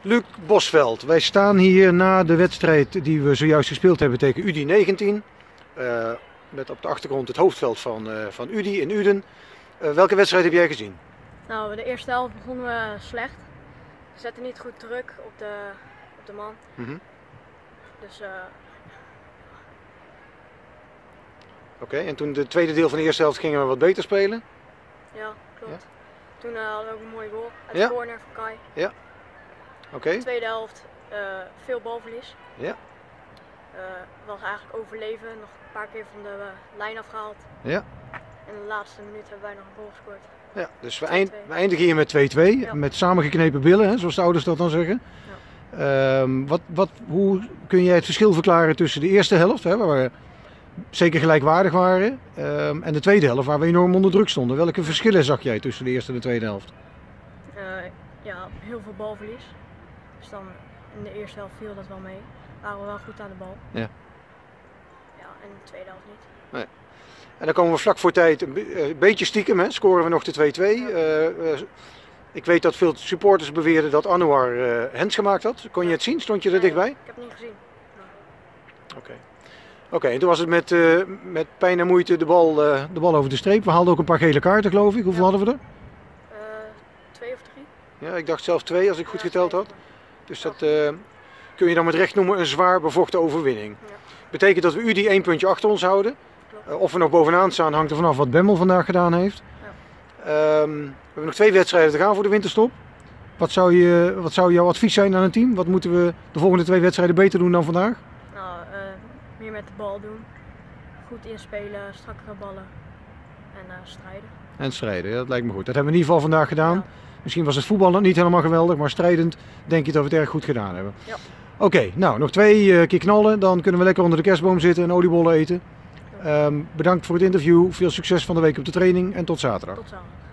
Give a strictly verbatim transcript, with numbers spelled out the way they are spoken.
Luc Bosveld, wij staan hier na de wedstrijd die we zojuist gespeeld hebben tegen U D I negentien. Uh, met op de achtergrond het hoofdveld van, uh, van U D I in Uden. Uh, welke wedstrijd heb jij gezien? Nou, de eerste helft begonnen we slecht. We zetten niet goed druk op de, op de man. Mm-hmm. Dus, uh... Oké, okay, en toen de tweede deel van de eerste helft gingen we wat beter spelen? Ja, klopt. Ja. Toen uh, hadden we ook een mooie goal uit ja. de corner van Kai. Ja. Oké. Okay. De tweede helft uh, veel balverlies. Ja. Uh, was eigenlijk overleven, nog een paar keer van de uh, lijn afgehaald. Ja. En de laatste minuut hebben wij nog een goal gescoord. Ja, dus we, eind, we eindigen hier met twee twee, ja. Met samengeknepen billen, hè, zoals de ouders dat dan zeggen. Ja. Um, wat, wat, hoe kun jij het verschil verklaren tussen de eerste helft, hè, waar we zeker gelijkwaardig waren, um, en de tweede helft, waar we enorm onder druk stonden? Welke verschillen zag jij tussen de eerste en de tweede helft? Uh, ja, heel veel balverlies. Dus dan in de eerste helft viel dat wel mee. Waren we wel goed aan de bal. Ja. Ja, en de tweede helft niet. Nee. En dan komen we vlak voor tijd, een beetje stiekem, hè, scoren we nog de twee twee. Ja. Uh, uh, ik weet dat veel supporters beweerden dat Anouar uh, hands gemaakt had. Kon je het zien? Stond je er nee, dichtbij? Ik heb het niet gezien. Oké. Okay. Oké, okay, en toen was het met, uh, met pijn en moeite de bal, uh, de bal over de streep. We haalden ook een paar gele kaarten, geloof ik. Hoeveel ja. hadden we er? Uh, twee of drie. Ja, ik dacht zelfs twee als ik goed ja, geteld had. Dus dat uh, kun je dan met recht noemen een zwaar bevochten overwinning. Ja. Betekent dat we U D I één puntje achter ons houden. Uh, of we nog bovenaan staan hangt er vanaf wat Bemmel vandaag gedaan heeft. Ja. Um, we hebben nog twee wedstrijden te gaan voor de winterstop. Wat zou, je, wat zou jouw advies zijn aan een team? Wat moeten we de volgende twee wedstrijden beter doen dan vandaag? Nou, uh, meer met de bal doen. Goed inspelen, strakkere ballen en uh, strijden. En strijden, ja, dat lijkt me goed. Dat hebben we in ieder geval vandaag gedaan. Ja. Misschien was het voetballen niet helemaal geweldig, maar strijdend denk ik dat we het erg goed gedaan hebben. Ja. Oké, okay, nou nog twee uh, keer knallen, dan kunnen we lekker onder de kerstboom zitten en oliebollen eten. Um, bedankt voor het interview, veel succes van de week op de training en tot zaterdag. Tot zaterdag.